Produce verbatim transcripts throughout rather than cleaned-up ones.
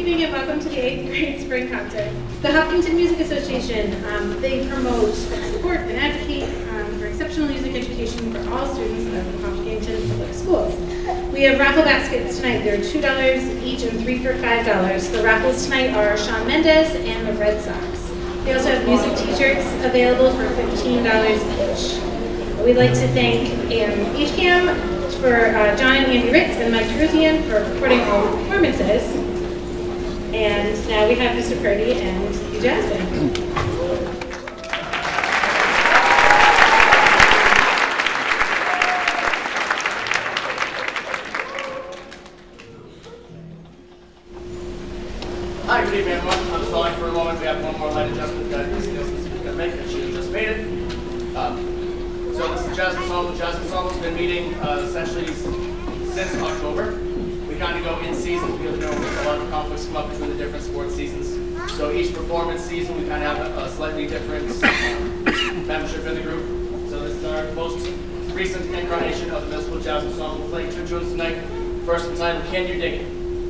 evening and welcome to the eighth grade spring concert. The Hopkinton Music Association, um, they promote, support, and advocate um, for exceptional music education for all students of the Hopkinton Public Schools. We have raffle baskets tonight. They're two dollars each and three for five dollars. The raffles tonight are Shawn Mendes and the Red Sox. They also have music t-shirts available for fifteen dollars each. We'd like to thank um, H C A M for uh, John and Andy Ritz and Mike Teruzian for recording all the performances. And now we have Mister Purdy and the jazz band. Hi, good evening everyone. I'm stalling for a moment. We have one more light adjustment that Miss Nielsen's going to make, and she just made it. Um, So this is the Jazz Ensemble. Jazz Ensemble's been meeting uh, essentially since October. We kind of go in season because you know a lot of conflicts come up between the different sports seasons. So each performance season we kind of have a, a slightly different um, membership in the group. So this is our most recent incarnation of the Middle School Jazz Ensemble. We're playing two tunes tonight. First entitled Can You Dig It?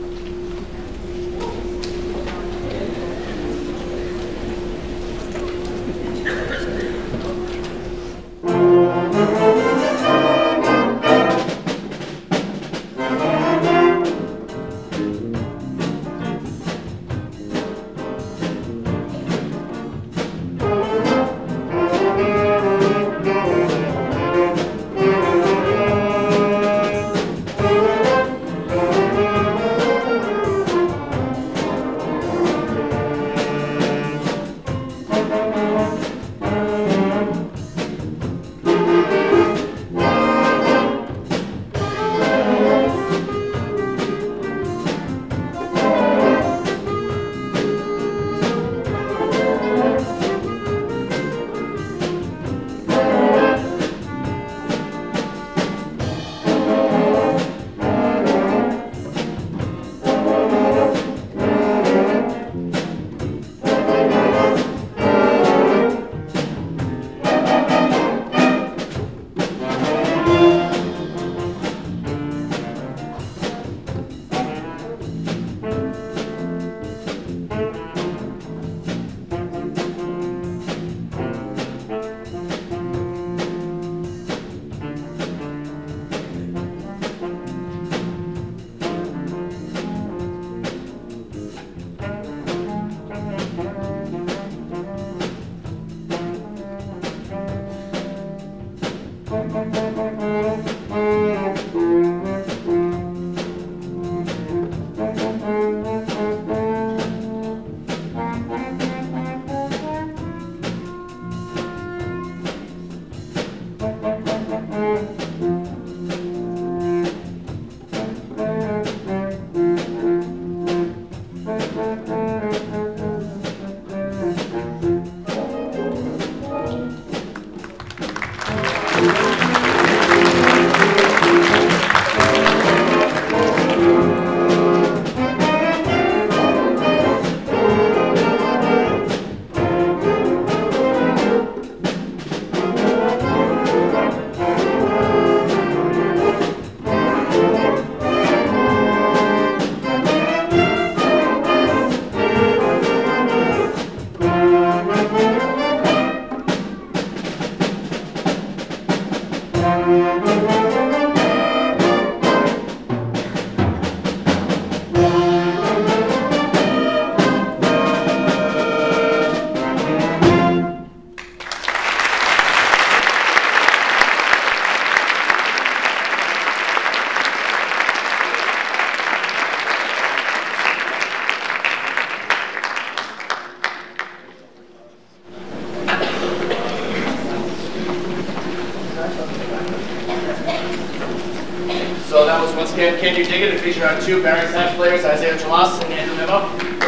So that was once again Can You Dig It? It featured our two Barry sax players, Isaiah Tomas and Andrew Memo.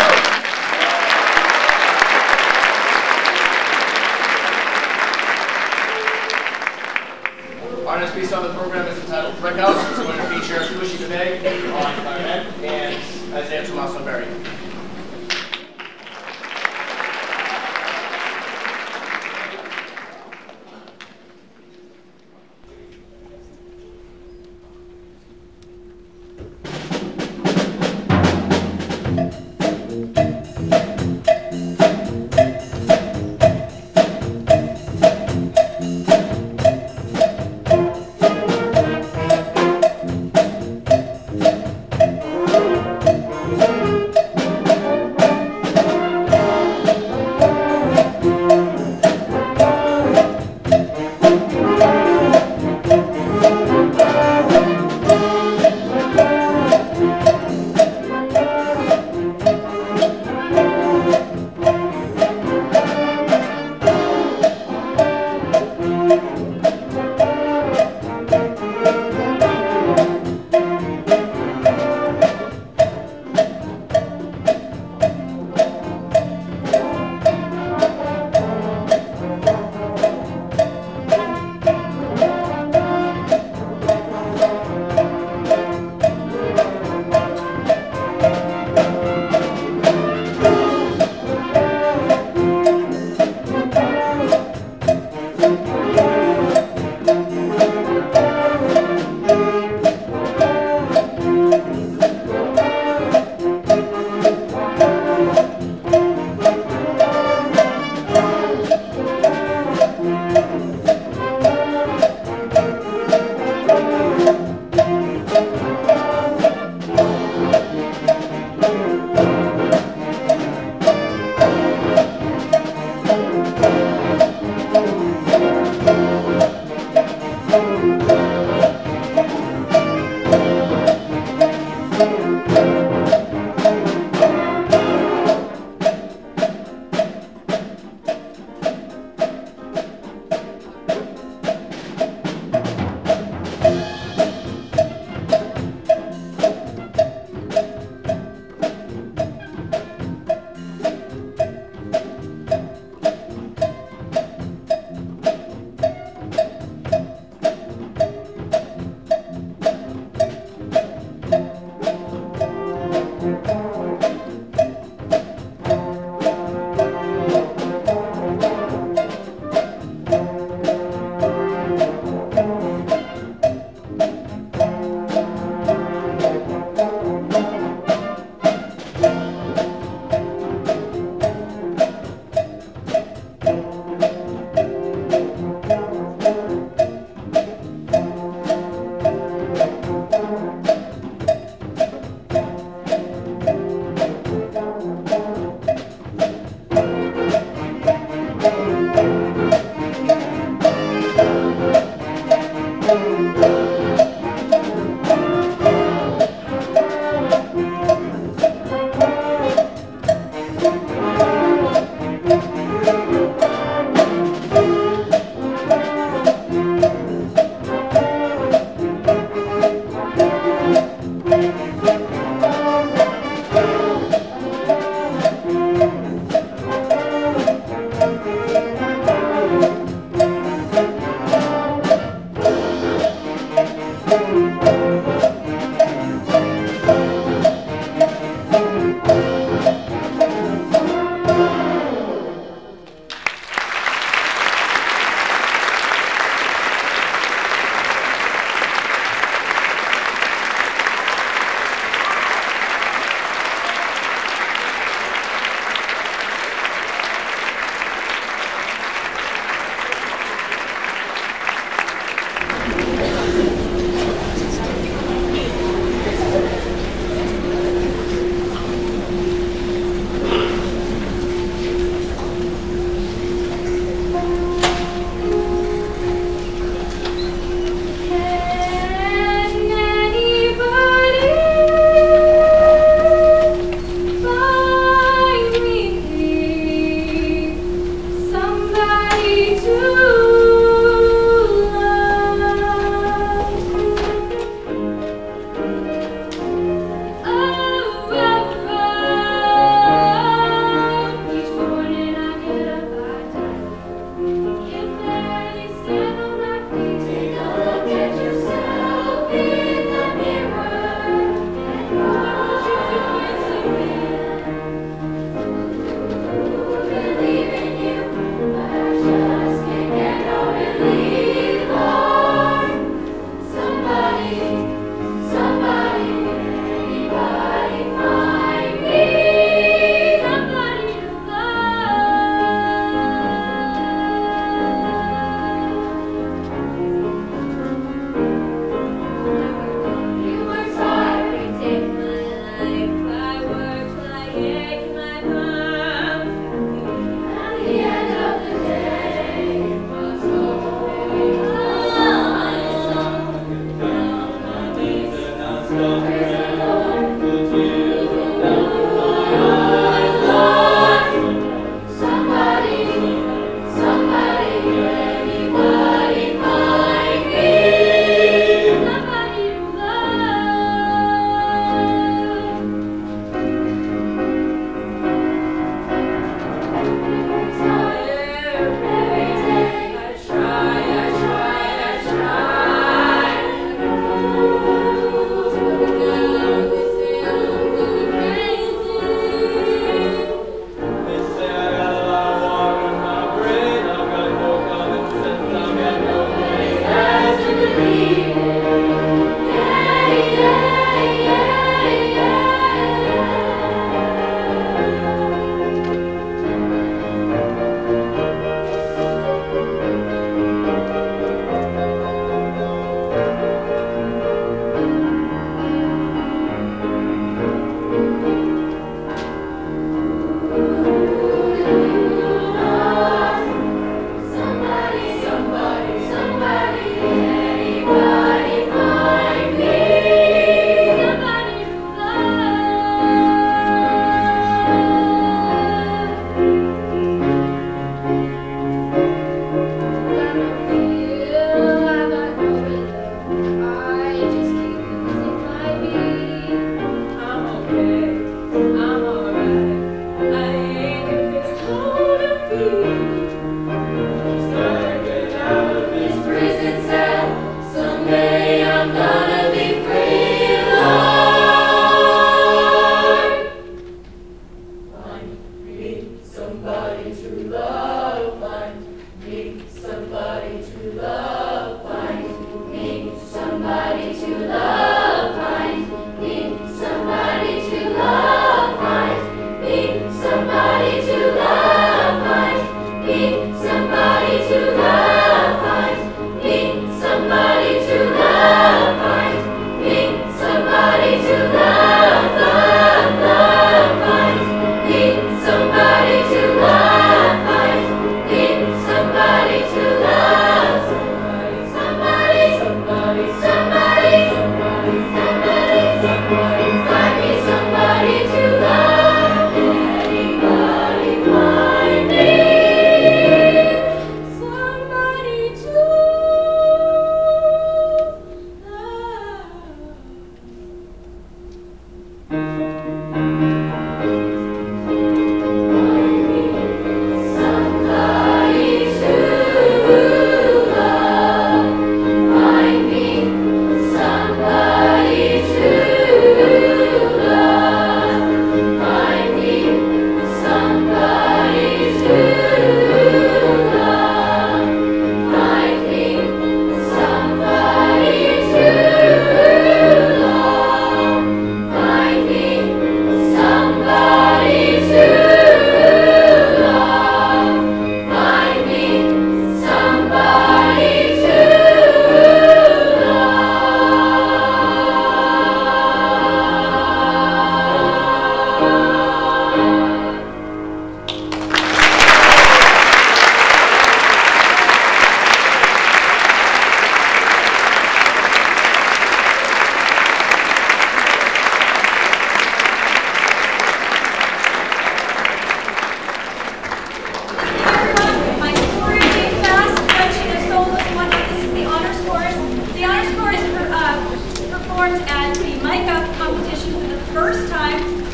Our next piece on the program is entitled Brick House. It's going to feature Kushi Debay on clarinet and Isaiah Tomas on Barry. Thank you.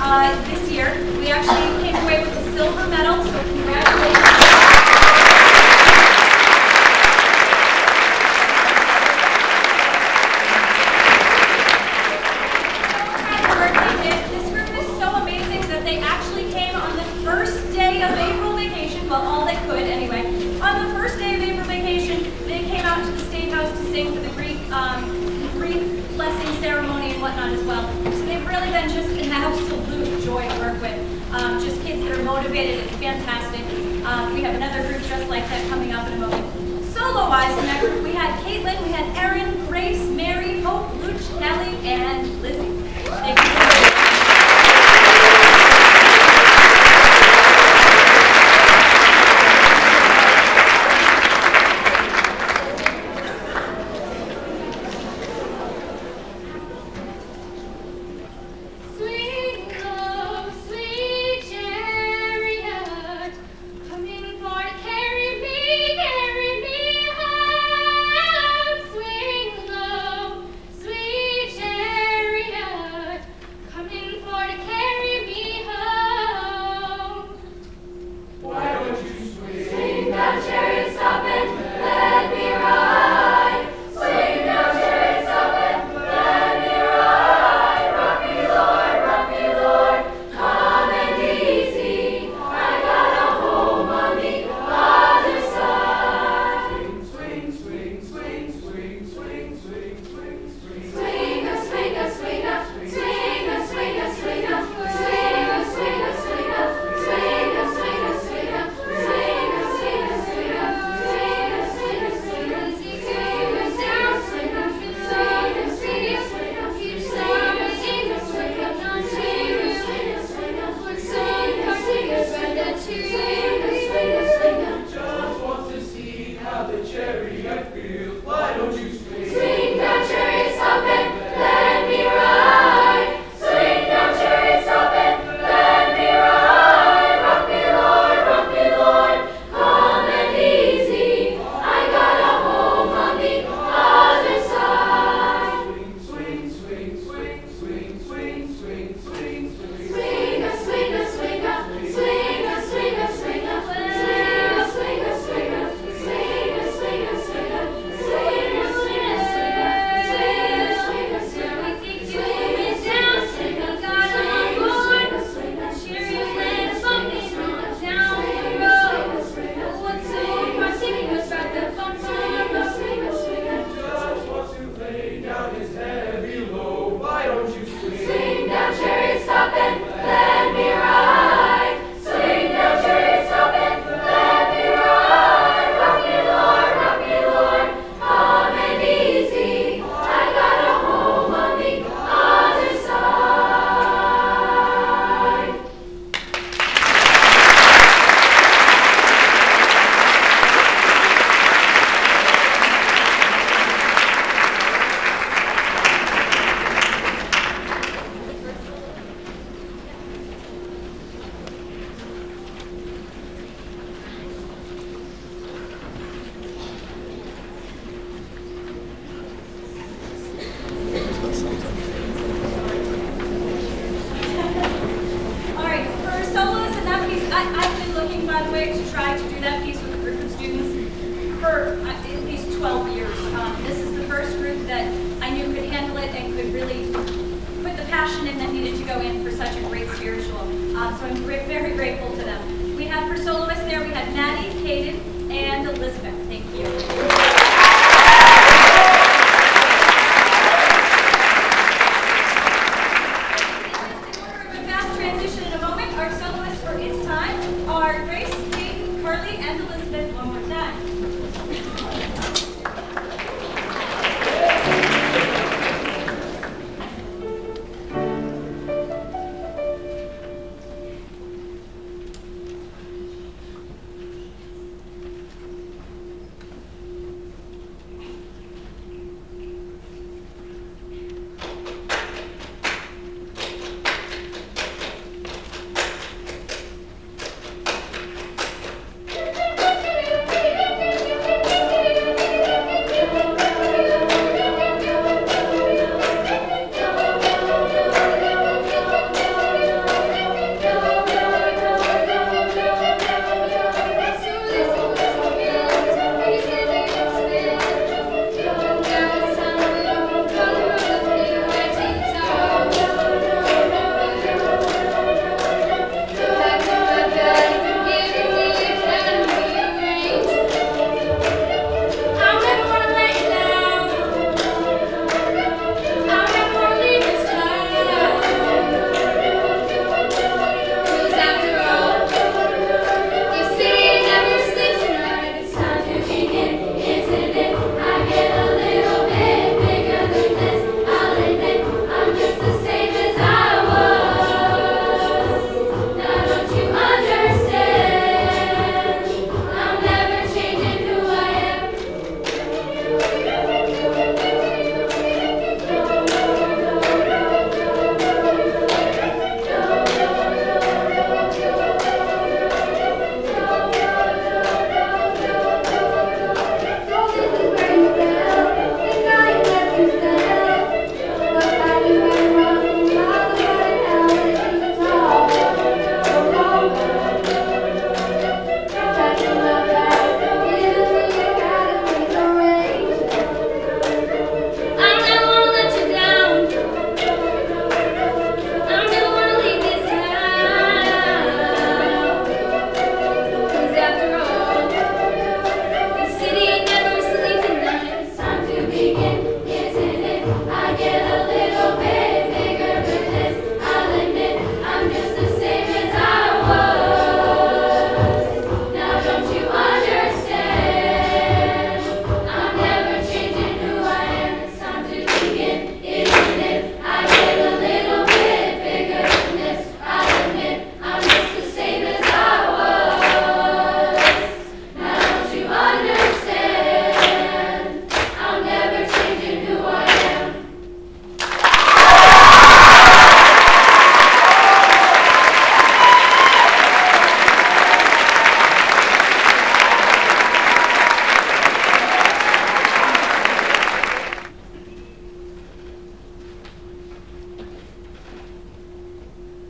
uh, this year. We actually came away with a silver medal, so congratulations. This group is so amazing that they actually came on the first day of April vacation, well, all they could anyway. On the first day of April vacation, they came out to the State House to sing for the Greek, um, Greek blessing ceremony and whatnot as well. So they've really been just an absolute joy to work with. Um, just kids that are motivated and fantastic. Um, we have another group just like that coming up in a moment. Solo-wise in that group, we had Caitlin, we had Erin, Grace, Mary, Hope, Luch, Kelly, and Lizzie. Thank you so much.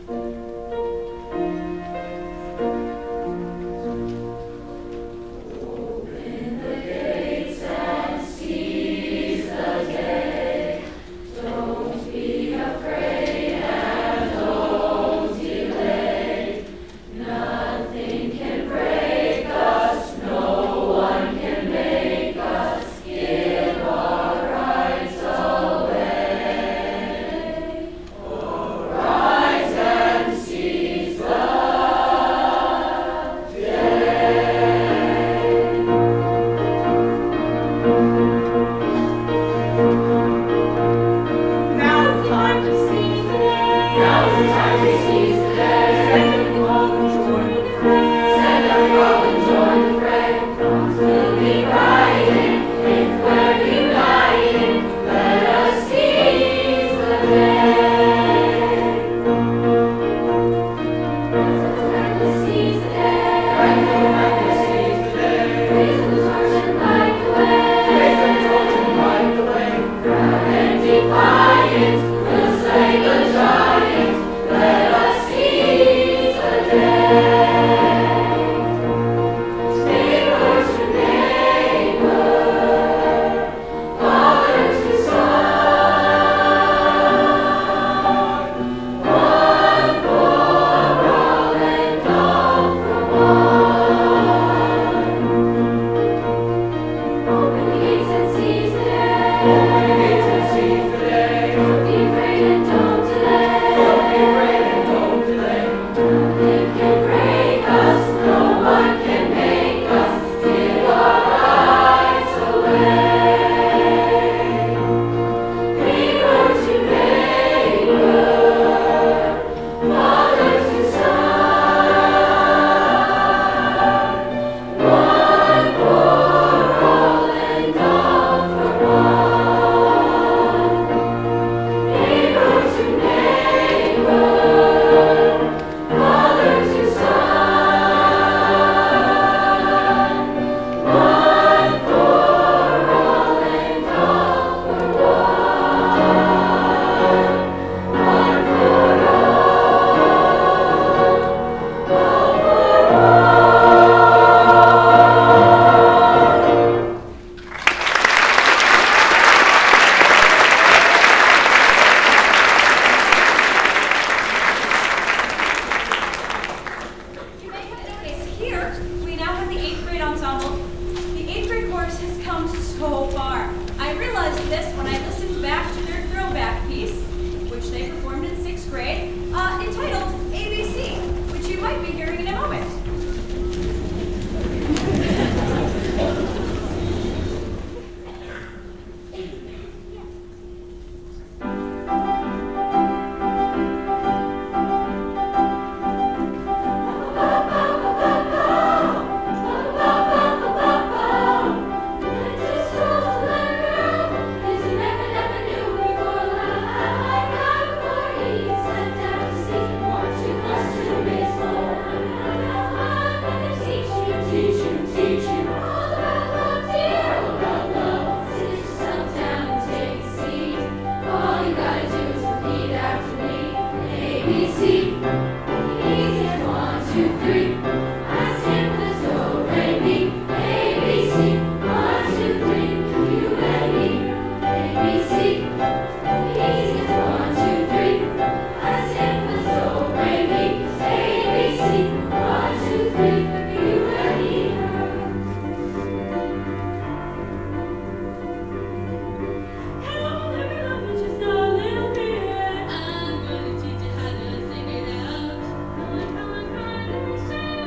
I'm gonna teach you how to sing it out. Come on, come on, come on, let me show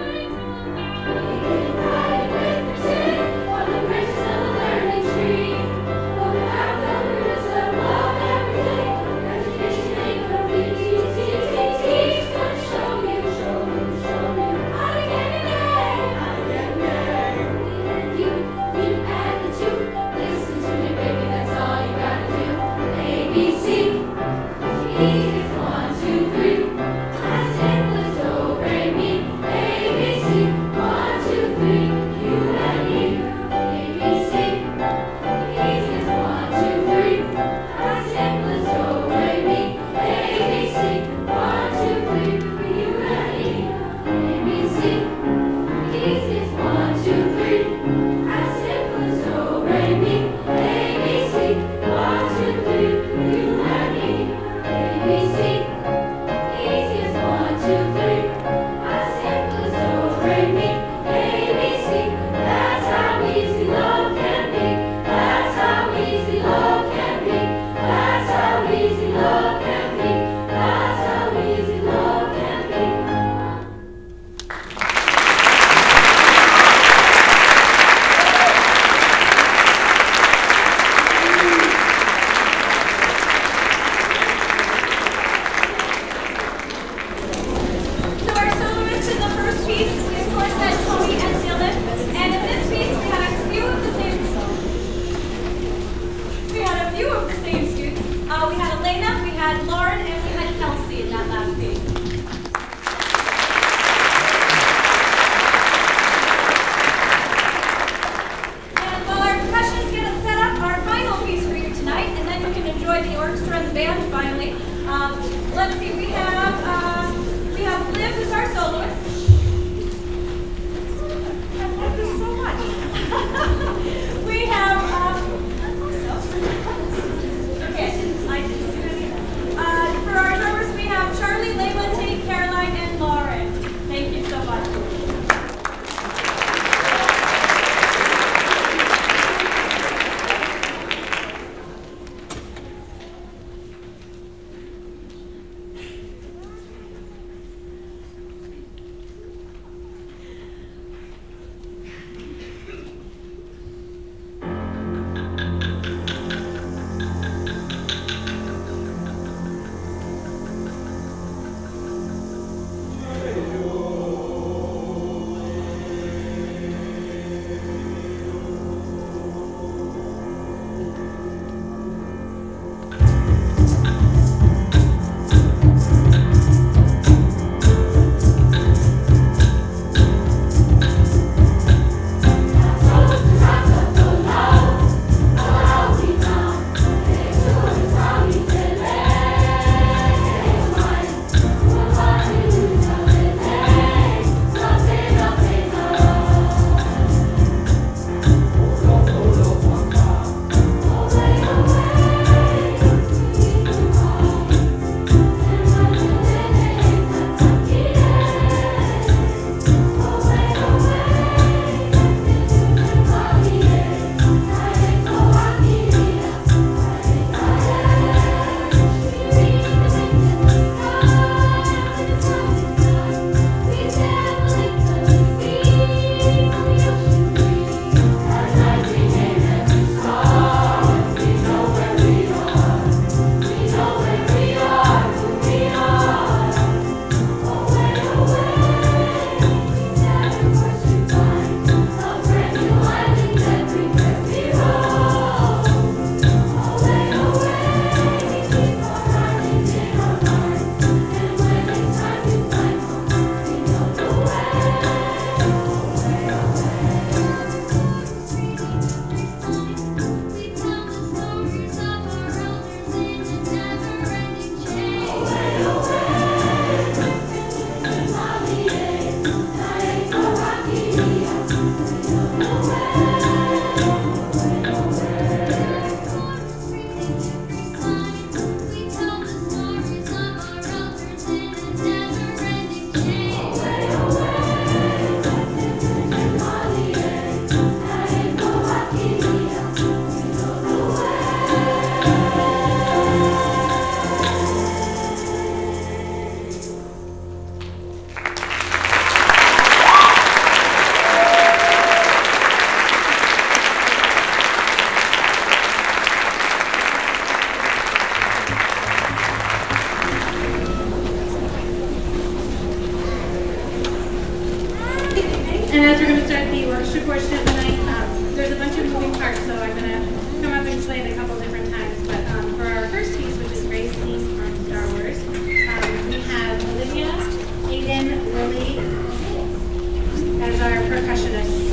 And as we're going to start the orchestra portion of the night, um, there's a bunch of moving parts, so I'm going to come up and explain a couple different times. But um, for our first piece, which is Ray's theme from Star Wars, um, we have Olivia, Aiden, Lily as our percussionists.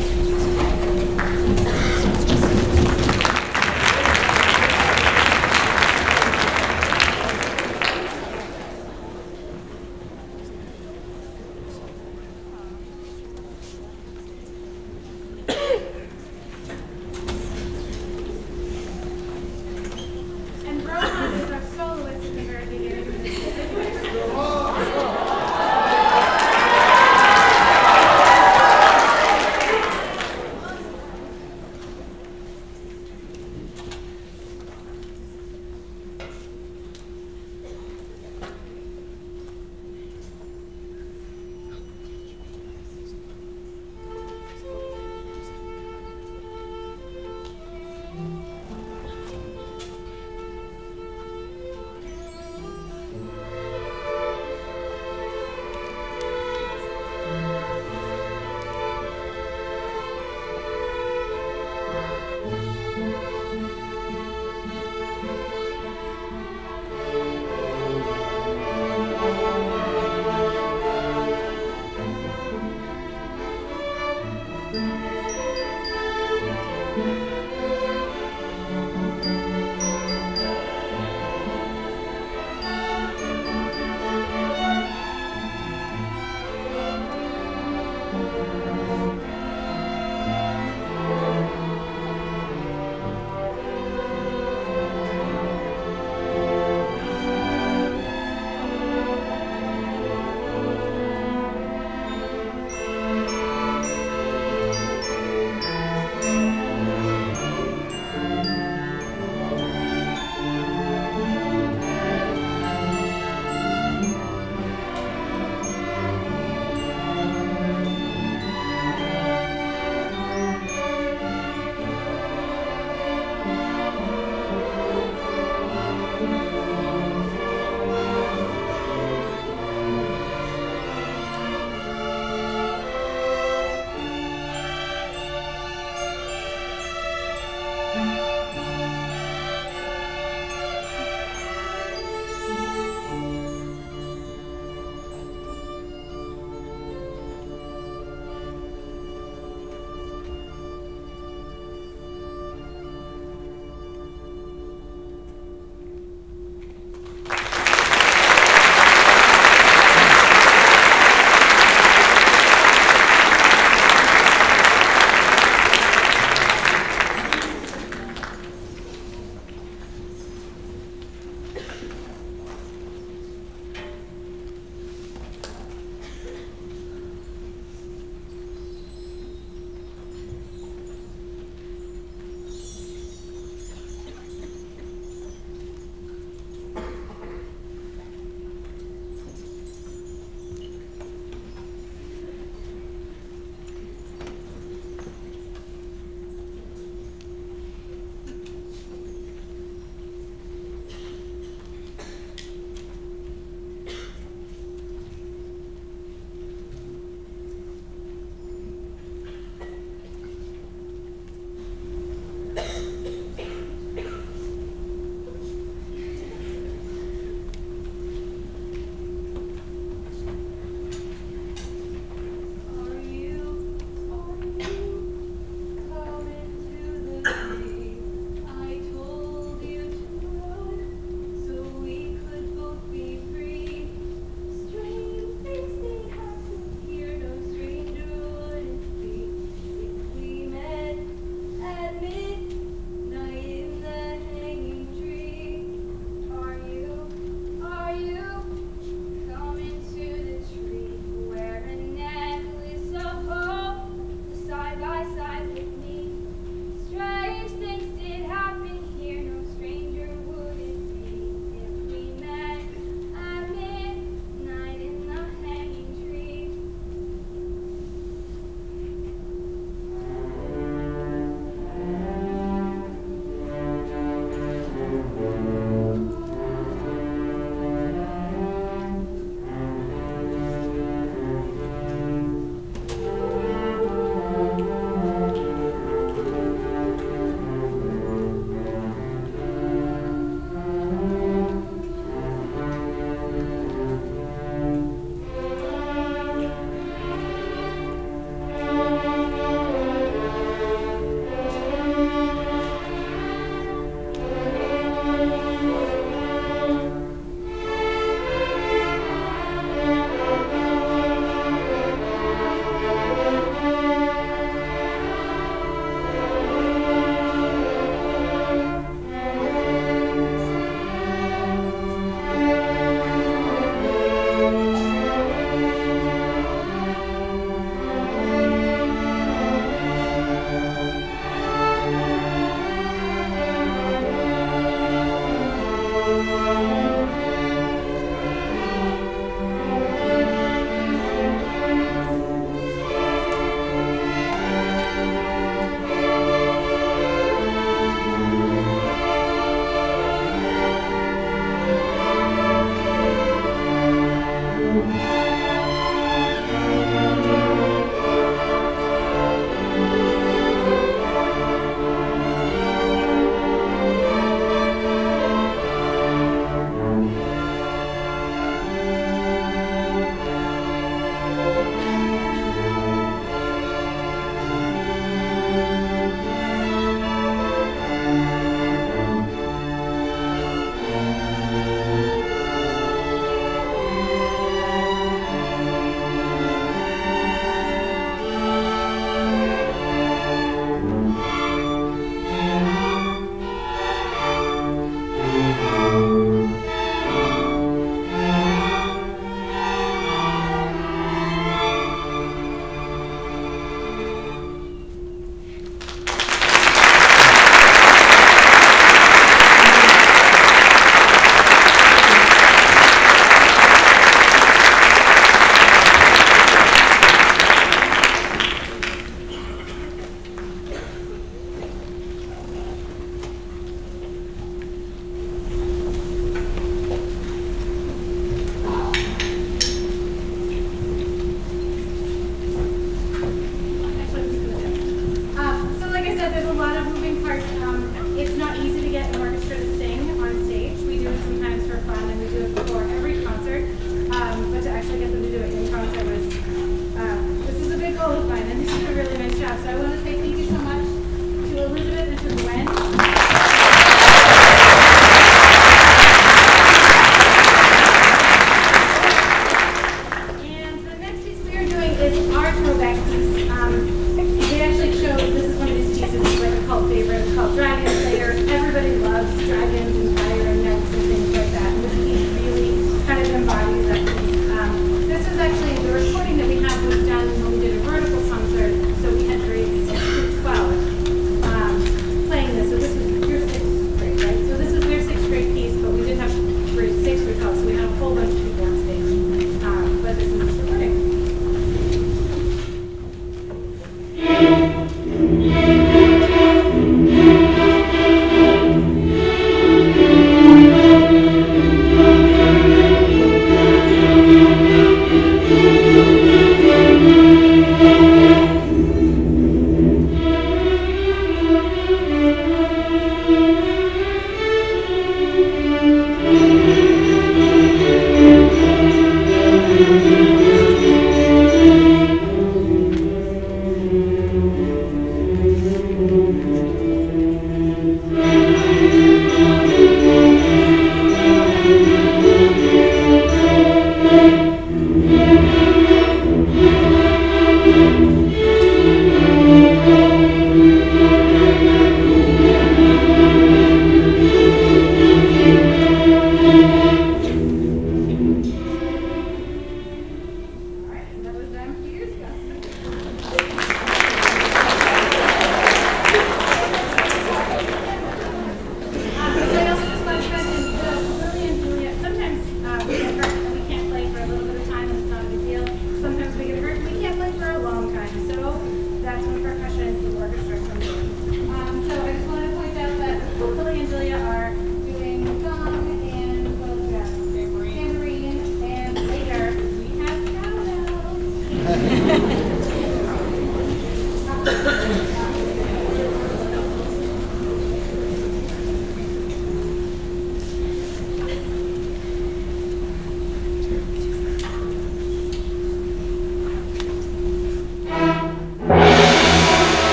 throwback piece. Um, they actually chose, this is one of these pieces, it's like a cult favorite, it's called Dragon Slayer. Everybody loves dragons and fire and knights and things like that. And this piece really kind of embodies that piece. Um, this is actually, the recording that we have was done when we did a vertical concert, so we had grades six through twelve um, playing this. So this was your sixth grade, right? So this is their sixth grade piece, but we did have grades six through twelve, so we had a whole bunch of people on stage. Um, but this is this recording.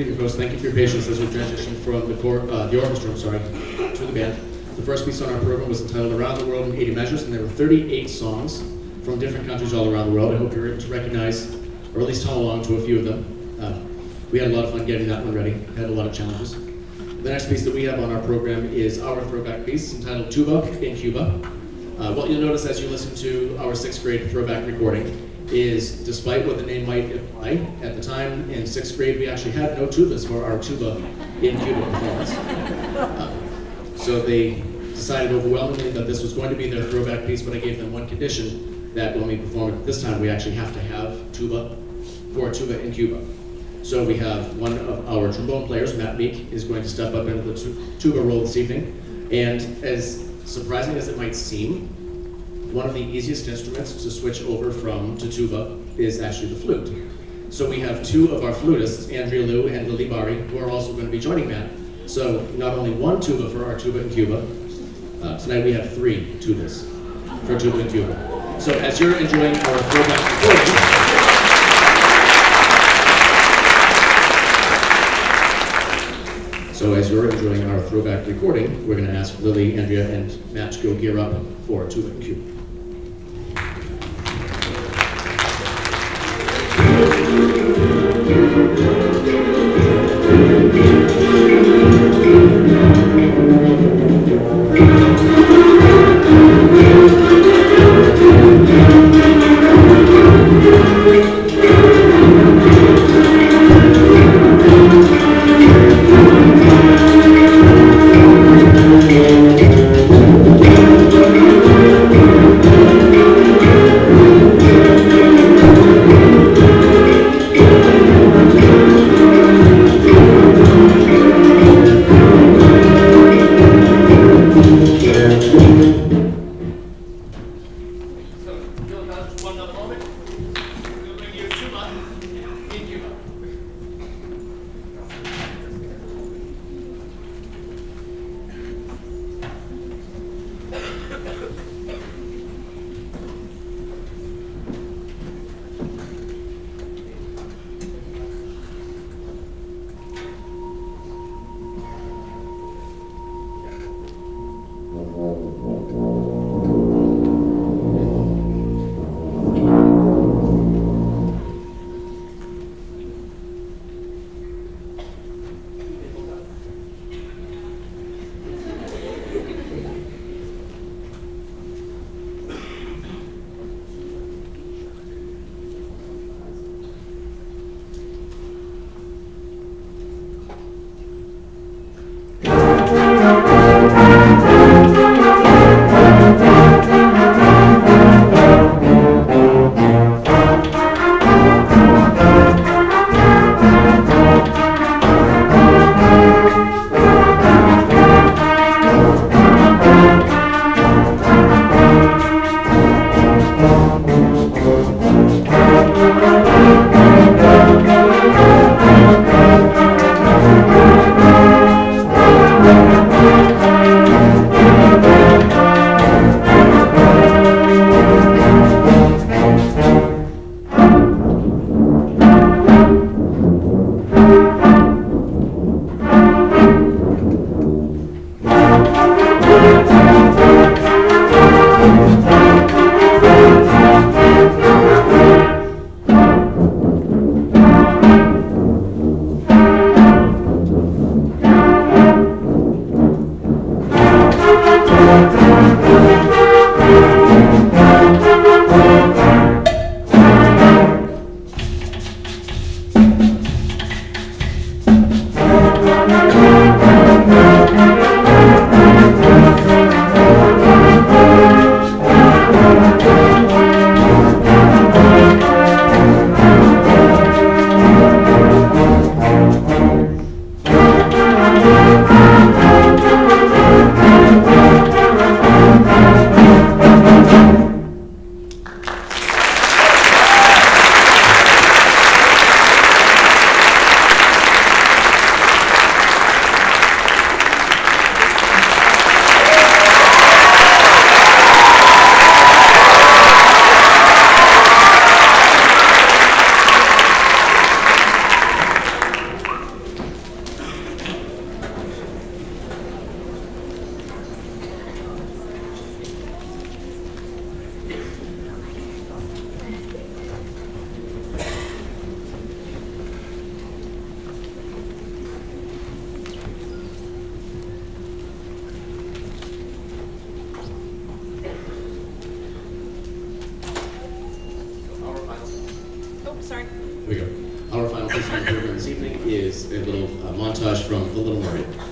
evening, folks. Thank you for your patience as we transition from the, cor uh, the orchestra, I'm sorry, to the band. The first piece on our program was entitled Around the World in eighty Measures, and there were thirty-eight songs from different countries all around the world. I hope you're able to recognize, or at least hum along to a few of them. Uh, we had a lot of fun getting that one ready, had a lot of challenges. The next piece that we have on our program is our throwback piece entitled Tuba in Cuba. Uh, what you'll notice as you listen to our sixth grade throwback recording is, despite what the name might imply, at the time in sixth grade we actually had no tubas for our Tuba in Cuba performance. Uh, so they decided overwhelmingly that this was going to be their throwback piece, but I gave them one condition, that when we perform it this time we actually have to have tuba for Tuba in Cuba. So we have one of our trombone players, Matt Meek, is going to step up into the tuba role this evening, and as surprising as it might seem, one of the easiest instruments to switch over from to tuba is actually the flute. So we have two of our flutists, Andrea Liu and Lily Bari, who are also going to be joining Matt. So not only one tuba for our Tuba in Cuba, uh, tonight we have three tubas for Tuba in Cuba. So as you're enjoying our throwback recording, So as you're enjoying our throwback recording, we're going to ask Lily, Andrea, and Matt to go gear up for Tuba in Cuba. Thank you. Here we go. Our final piece on the program this evening is a little uh, montage from The Little Mermaid.